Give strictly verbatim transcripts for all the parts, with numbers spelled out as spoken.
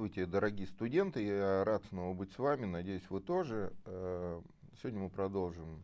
Здравствуйте, дорогие студенты, я рад снова быть с вами, надеюсь, вы тоже. Сегодня мы продолжим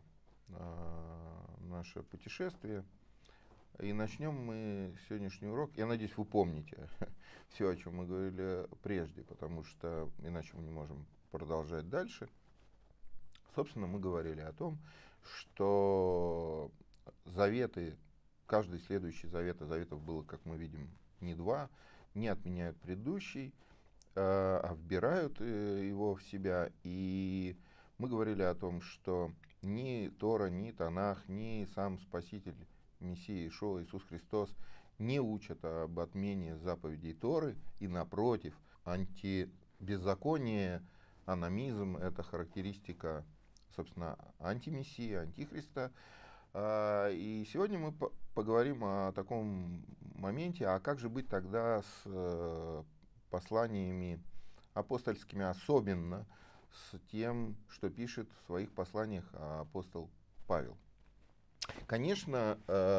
наше путешествие, и начнем мы сегодняшний урок. Я надеюсь, вы помните все, о чем мы говорили прежде, потому что иначе мы не можем продолжать дальше. Собственно, мы говорили о том, что заветы, каждый следующий завет, а заветов было, как мы видим, не два, не отменяют предыдущий, а вбирают его в себя. И мы говорили о том, что ни Тора, ни Танах, ни сам Спаситель, Мессия Иешуа, Иисус Христос не учат об отмене заповедей Торы, и напротив, антибеззаконие, аномизм — это характеристика, собственно, антимессии, антихриста. И сегодня мы поговорим о таком моменте, а как же быть тогда с посланиями апостольскими, особенно с тем, что пишет в своих посланиях апостол Павел. Конечно,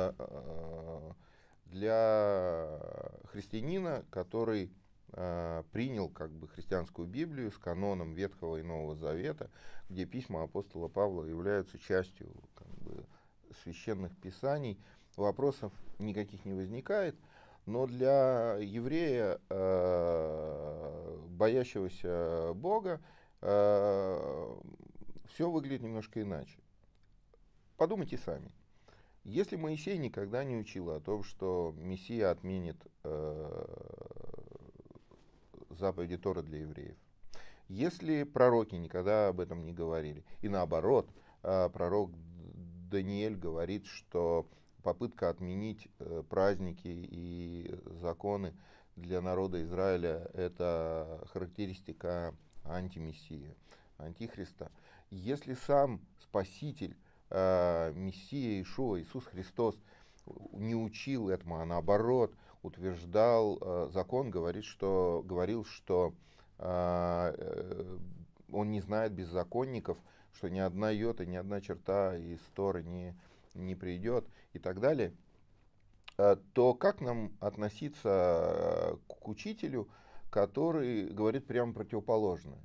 для христианина, который принял как бы христианскую Библию с каноном Ветхого и Нового Завета, где письма апостола Павла являются частью как бы священных писаний, вопросов никаких не возникает. Но для еврея, боящегося Бога, все выглядит немножко иначе. Подумайте сами. Если Моисей никогда не учил о том, что Мессия отменит заповеди Торы для евреев, если пророки никогда об этом не говорили, и наоборот, пророк Даниэль говорит, что попытка отменить праздники и законы для народа Израиля — это характеристика антимессии, антихриста. Если сам Спаситель, Мессия Иешуа, Иисус Христос, не учил этому, а наоборот утверждал закон, говорит, что, говорил, что он не знает беззаконников, что ни одна йота, ни одна черта из Торы не, не придет и так далее, то как нам относиться к учителю, который говорит прямо противоположное,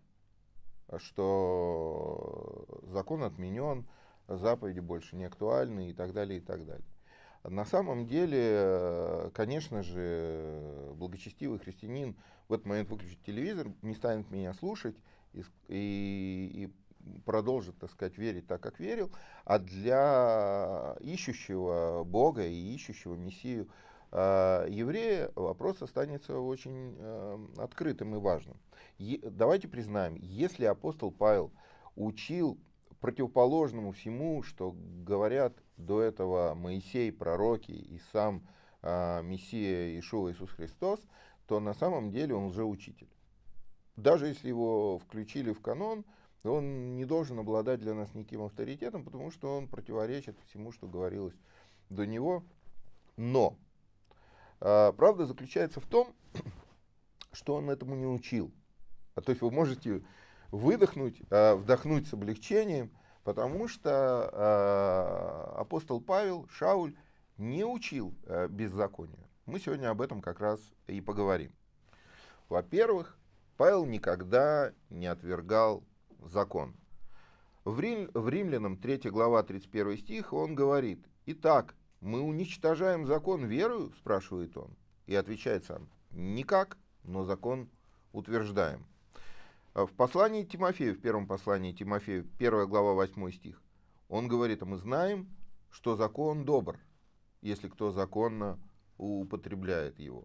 что закон отменен, заповеди больше не актуальны и так далее, и так далее. На самом деле, конечно же, благочестивый христианин в этот момент выключит телевизор, не станет меня слушать и, и, и продолжит, так сказать, верить так, как верил. А для ищущего Бога и ищущего Мессию э, еврея вопрос останется очень э, открытым и важным. Е- давайте признаем, если апостол Павел учил противоположному всему, что говорят до этого Моисей, пророки и сам э, Мессия Иешуа Иисус Христос, то на самом деле он лжеучитель. Даже если его включили в канон, он не должен обладать для нас никаким авторитетом, потому что он противоречит всему, что говорилось до него. Но э, правда заключается в том, что он этому не учил. А то есть вы можете выдохнуть, э, вдохнуть с облегчением, потому что э, апостол Павел, Шауль, не учил э, беззаконию. Мы сегодня об этом как раз и поговорим. Во-первых, Павел никогда не отвергал закон. В, Рим, в Римлянам третья глава, тридцать первый стих, он говорит: «Итак, мы уничтожаем закон верою?» — спрашивает он. И отвечает сам: «Никак, но закон утверждаем». В послании Тимофею, в первом послании Тимофею, первая глава, восьмой стих, он говорит: «А мы знаем, что закон добр, если кто законно употребляет его».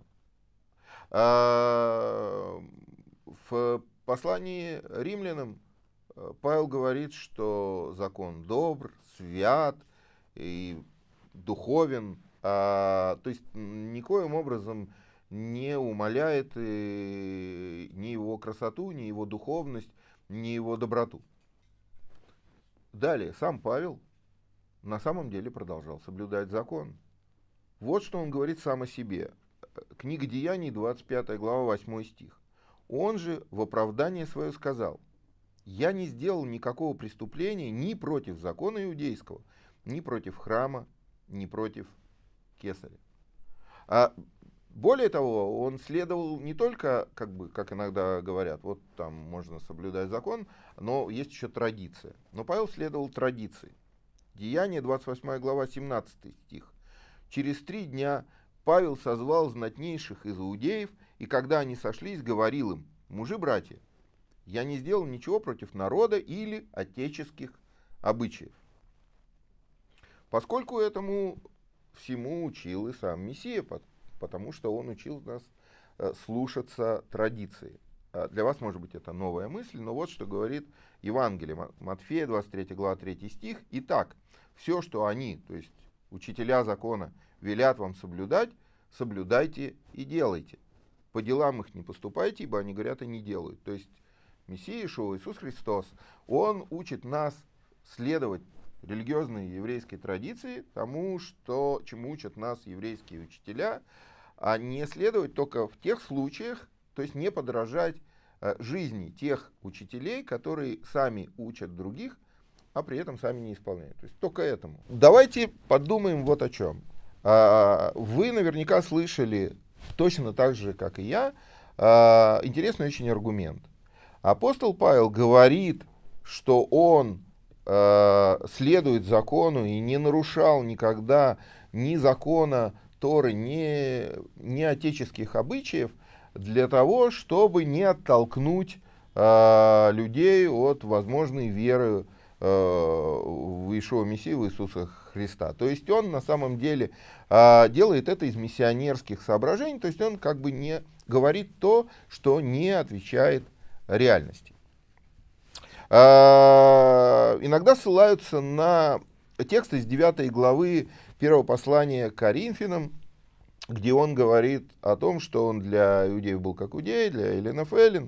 А в послании римлянам Павел говорит, что закон добр, свят и духовен, а, то есть никоим образом не умаляет и ни его красоту, ни его духовность, ни его доброту. Далее, сам Павел на самом деле продолжал соблюдать закон. Вот что он говорит сам о себе. Книга Деяний, двадцать пятая глава, восьмой стих. Он же в оправдание свое сказал: «Я не сделал никакого преступления ни против закона иудейского, ни против храма, ни против кесаря». А более того, он следовал не только, как бы, как иногда говорят, вот там можно соблюдать закон, но есть еще традиция. Но Павел следовал традиции. Деяния, двадцать восьмая глава, семнадцатый стих. «Через три дня Павел созвал знатнейших из иудеев, и когда они сошлись, говорил им: мужи-братья, я не сделал ничего против народа или отеческих обычаев». Поскольку этому всему учил и сам Мессия, потому что он учил нас слушаться традиции. Для вас, может быть, это новая мысль, но вот что говорит Евангелие, Матфея, двадцать третья глава, третий стих. «Итак, все, что они, то есть учителя закона, велят вам соблюдать, соблюдайте и делайте. По делам их не поступайте, ибо они говорят и не делают». То есть Мессия Иешуа, Иисус Христос, Он учит нас следовать религиозной еврейской традиции, тому, что, чему учат нас еврейские учителя, а не следовать только в тех случаях, то есть не подражать э, жизни тех учителей, которые сами учат других, а при этом сами не исполняют. То есть только этому. Давайте подумаем вот о чем. А, вы наверняка слышали, точно так же, как и я, а, интересный очень аргумент. Апостол Павел говорит, что он а, следует закону и не нарушал никогда ни закона Торы, ни, ни отеческих обычаев, для того, чтобы не оттолкнуть э, людей от возможной веры э, в Иешуа Мессию, в Иисуса Христа. То есть он на самом деле э, делает это из миссионерских соображений, то есть он как бы не говорит то, что не отвечает реальности. Э, иногда ссылаются на текст из девятой главы первого послания к Коринфянам, где он говорит о том, что он для иудеев был как иудей, для эллинов эллин.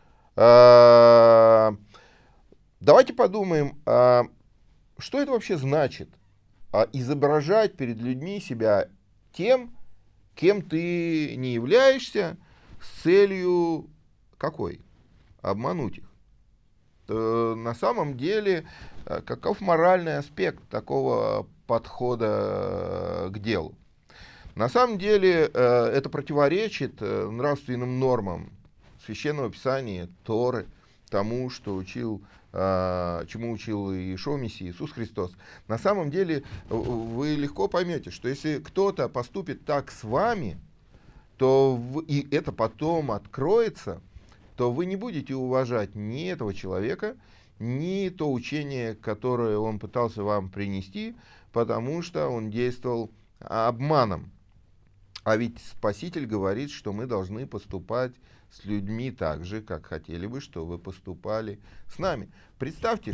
А, давайте подумаем, а, что это вообще значит? А, изображать перед людьми себя тем, кем ты не являешься, с целью какой? Обмануть их. То, на самом деле, каков моральный аспект такого подхода к делу? На самом деле это противоречит нравственным нормам Священного Писания, Торы, тому, что учил, чему учил Иешуа Мессия, Иисус Христос. На самом деле вы легко поймете, что если кто-то поступит так с вами, то в, и это потом откроется, то вы не будете уважать ни этого человека, ни то учение, которое он пытался вам принести, потому что он действовал обманом. А ведь Спаситель говорит, что мы должны поступать с людьми так же, как хотели бы, что вы поступали с нами. Представьте,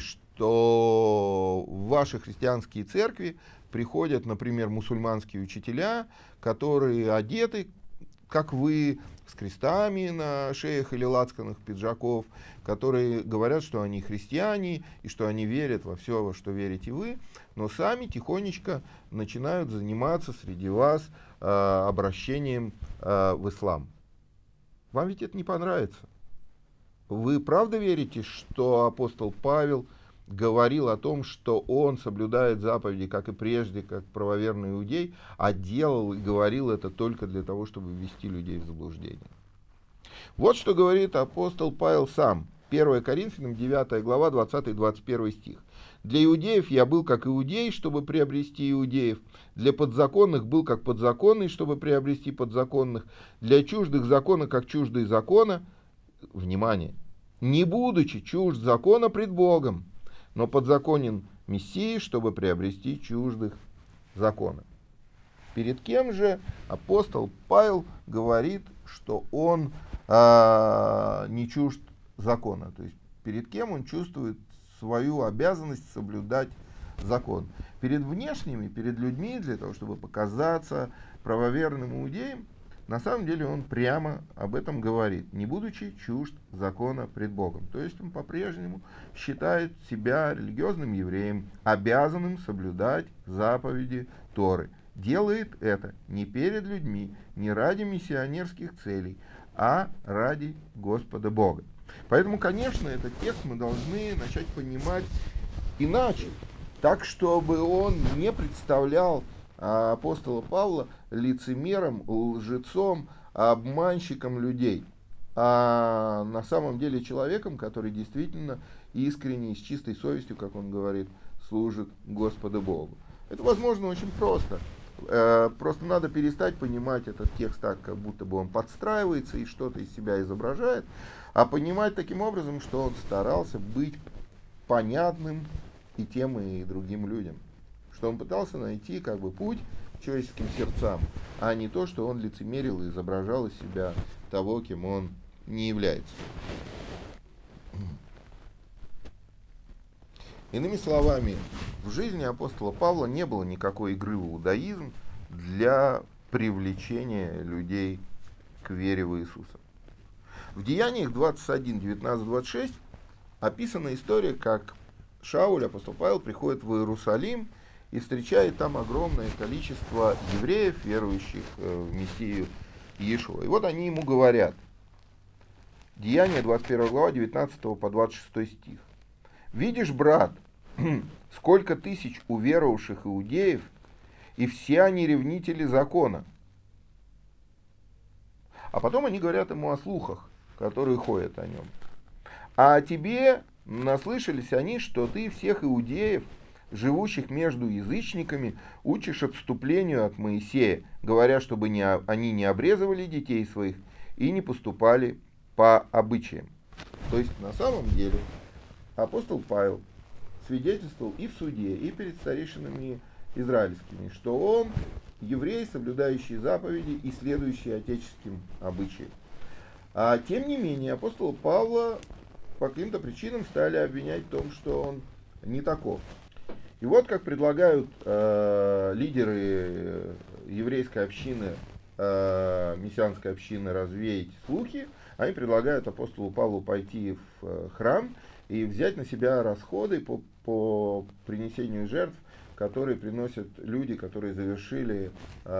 что в ваши христианские церкви приходят, например, мусульманские учителя, которые одеты, как вы, с крестами на шеях или лацканах пиджаков, которые говорят, что они христиане и что они верят во все, во что верите вы, но сами тихонечко начинают заниматься среди вас э, обращением э, в ислам. Вам ведь это не понравится. Вы правда верите, что апостол Павел говорил о том, что он соблюдает заповеди, как и прежде, как правоверный иудей, а делал и говорил это только для того, чтобы ввести людей в заблуждение? Вот что говорит апостол Павел сам. первое Коринфянам, девятая глава, двадцатый двадцать первый стих. «Для иудеев я был как иудей, чтобы приобрести иудеев. Для подзаконных был как подзаконный, чтобы приобрести подзаконных. Для чуждых закона, как чуждые закона». Внимание! «Не будучи чужд закона пред Богом, но подзаконен Мессии, чтобы приобрести чуждых закона». Перед кем же апостол Павел говорит, что он а, не чужд закона? То есть перед кем он чувствует свою обязанность соблюдать закон? Перед внешними, перед людьми, для того, чтобы показаться правоверным иудеем, на самом деле он прямо об этом говорит, не будучи чужд закона пред Богом. То есть он по-прежнему считает себя религиозным евреем, обязанным соблюдать заповеди Торы. Делает это не перед людьми, не ради миссионерских целей, а ради Господа Бога. Поэтому, конечно, этот текст мы должны начать понимать иначе, так, чтобы он не представлял апостола Павла лицемером, лжецом, обманщиком людей, а на самом деле человеком, который действительно искренне, с чистой совестью, как он говорит, служит Господу Богу. Это возможно очень просто. Просто надо перестать понимать этот текст так, как будто бы он подстраивается и что-то из себя изображает, а понимать таким образом, что он старался быть понятным и тем, и другим людям. Что он пытался найти как бы путь к человеческим сердцам, а не то, что он лицемерил и изображал из себя того, кем он не является. Иными словами, в жизни апостола Павла не было никакой игры в иудаизм для привлечения людей к вере в Иисуса. В Деяниях двадцать один, девятнадцать, двадцать шесть описана история, как Шауль, апостол Павел, приходит в Иерусалим и встречает там огромное количество евреев, верующих в Мессию Иешуа. И вот они ему говорят, Деяния, двадцать первая глава, девятнадцатый по двадцать шестой стих. «Видишь, брат, сколько тысяч уверовавших иудеев, и все они ревнители закона». А потом они говорят ему о слухах, которые ходят о нем. «А о тебе наслышались они, что ты всех иудеев, живущих между язычниками, учишь отступлению от Моисея, говоря, чтобы не, они не обрезывали детей своих и не поступали по обычаям». То есть на самом деле апостол Павел свидетельствовал и в суде, и перед старейшинами израильскими, что он еврей, соблюдающий заповеди и следующий отеческим обычаям. А тем не менее, апостола Павла по каким-то причинам стали обвинять в том, что он не таков. И вот как предлагают э, лидеры еврейской общины, э, мессианской общины развеять слухи, они предлагают апостолу Павлу пойти в э, храм и взять на себя расходы по, по принесению жертв, которые приносят люди, которые завершили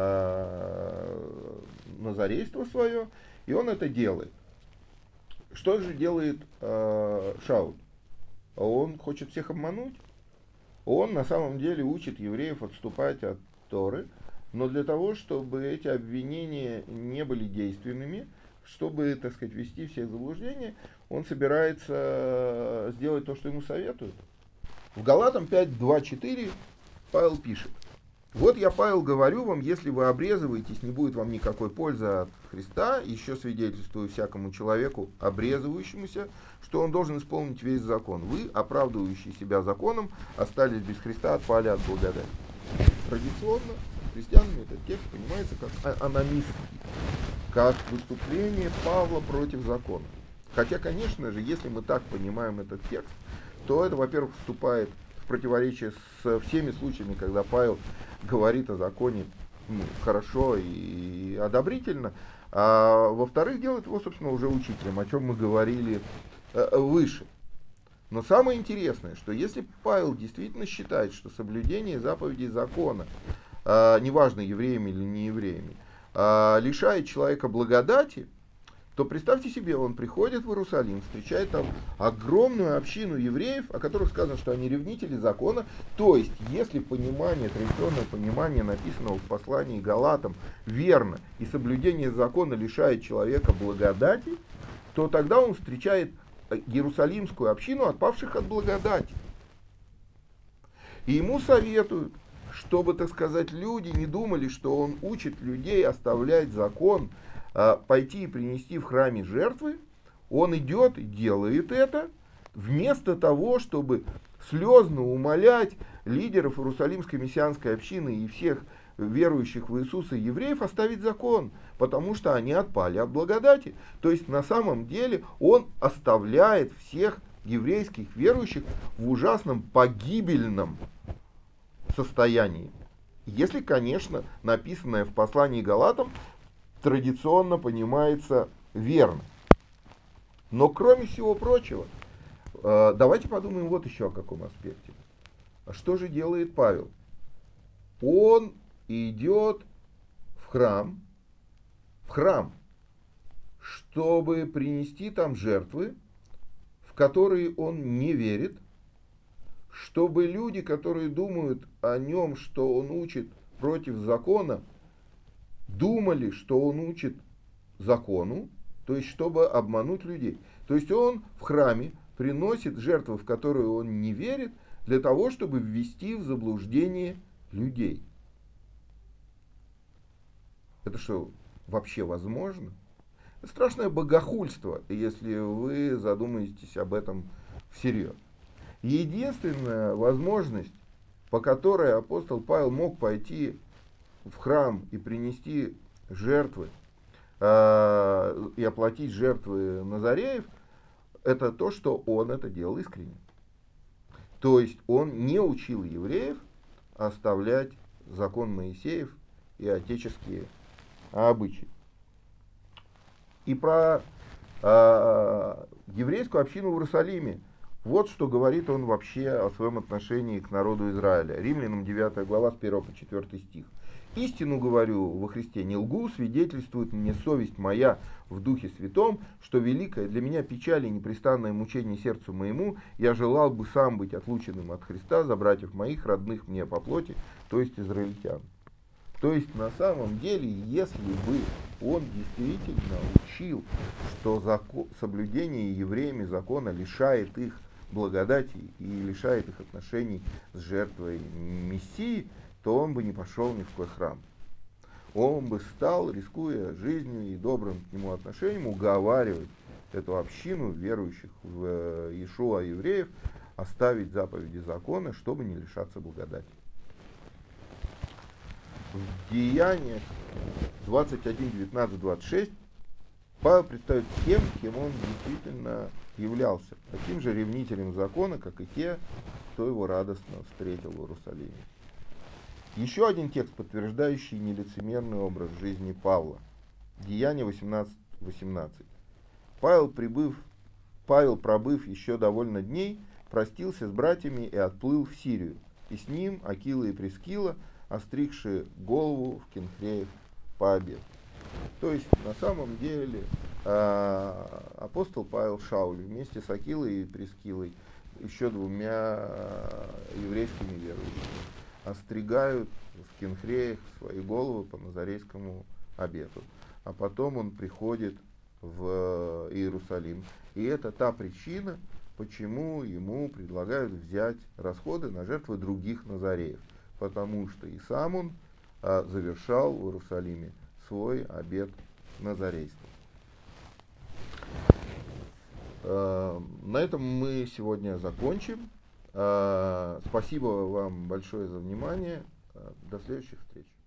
э, назарейство свое, и он это делает. Что же делает э, Шауль? Он хочет всех обмануть. Он на самом деле учит евреев отступать от Торы, но для того, чтобы эти обвинения не были действенными, чтобы, так сказать, ввести всех в заблуждение, он собирается сделать то, что ему советуют. В Галатам пять, два, четыре Павел пишет: «Вот я, Павел, говорю вам, если вы обрезываетесь, не будет вам никакой пользы от Христа, еще свидетельствую всякому человеку, обрезывающемуся, что он должен исполнить весь закон. Вы, оправдывающие себя законом, остались без Христа, отпали от благодати». Традиционно христианами этот текст понимается как аномистский, как выступление Павла против закона. Хотя, конечно же, если мы так понимаем этот текст, то это, во-первых, вступает в противоречие с всеми случаями, когда Павел говорит о законе ну, хорошо и одобрительно, а во-вторых, делает его, собственно, уже учителем, о чем мы говорили э, выше. Но самое интересное, что если Павел действительно считает, что соблюдение заповедей закона, э, неважно, евреями или не евреями, э, лишает человека благодати, то представьте себе, он приходит в Иерусалим, встречает там огромную общину евреев, о которых сказано, что они ревнители закона. То есть, если понимание, традиционное понимание, написанного в послании Галатам, верно, и соблюдение закона лишает человека благодати, то тогда он встречает иерусалимскую общину, отпавших от благодати. И ему советуют, чтобы, так сказать, люди не думали, что он учит людей оставлять закон, пойти и принести в храме жертвы. Он идет и делает это, вместо того, чтобы слезно умолять лидеров Иерусалимской мессианской общины и всех верующих в Иисуса евреев оставить закон, потому что они отпали от благодати. То есть на самом деле он оставляет всех еврейских верующих в ужасном погибельном состоянии. Если, конечно, написанное в послании Галатам традиционно понимается верно. Но кроме всего прочего, давайте подумаем вот еще о каком аспекте. А что же делает Павел? Он идет в храм, в храм, чтобы принести там жертвы, в которые он не верит, чтобы люди, которые думают о нем, что он учит против закона, думали, что он учит закону, то есть чтобы обмануть людей. То есть он в храме приносит жертвы, в которые он не верит, для того, чтобы ввести в заблуждение людей. Это что, вообще возможно? Это страшное богохульство, если вы задумаетесь об этом всерьез. Единственная возможность, по которой апостол Павел мог пойти в храм и принести жертвы, э, и оплатить жертвы Назареев, это то, что он это делал искренне. То есть он не учил евреев оставлять закон Моисеев и отеческие обычаи. И про э, еврейскую общину в Иерусалиме. Вот что говорит он вообще о своем отношении к народу Израиля. Римлянам девятая глава с первого по четвёртый стих. «Истину говорю во Христе, не лгу, свидетельствует мне совесть моя в Духе Святом, что великое для меня печаль и непрестанное мучение сердцу моему, я желал бы сам быть отлученным от Христа за братьев моих, родных мне по плоти, то есть израильтян». То есть на самом деле, если бы он действительно учил, что закон, соблюдение евреями закона лишает их благодати и лишает их отношений с жертвой Мессии, то он бы не пошел ни в какой храм. Он бы стал, рискуя жизнью и добрым к нему отношением, уговаривать эту общину верующих в Иешуа евреев оставить заповеди закона, чтобы не лишаться благодати. В Деяниях двадцать один, девятнадцать, двадцать шесть Павел предстает тем, кем он действительно являлся, таким же ревнителем закона, как и те, кто его радостно встретил в Иерусалиме. Еще один текст, подтверждающий нелицемерный образ жизни Павла. Деяния восемнадцать, восемнадцать. Павел, прибыв, Павел, пробыв еще довольно дней, простился с братьями и отплыл в Сирию. И с ним Акила и Прискила, остригши голову в Кенхреях по обеду. То есть, на самом деле, апостол Павел Шауль вместе с Акилой и Прискилой, еще двумя еврейскими верующими, остригают в Кенхреях свои головы по назарейскому обету. А потом он приходит в Иерусалим. И это та причина, почему ему предлагают взять расходы на жертвы других назареев. Потому что и сам он а, завершал в Иерусалиме свой обет назарейства. А, на этом мы сегодня закончим. А, спасибо вам большое за внимание. А, до следующих встреч.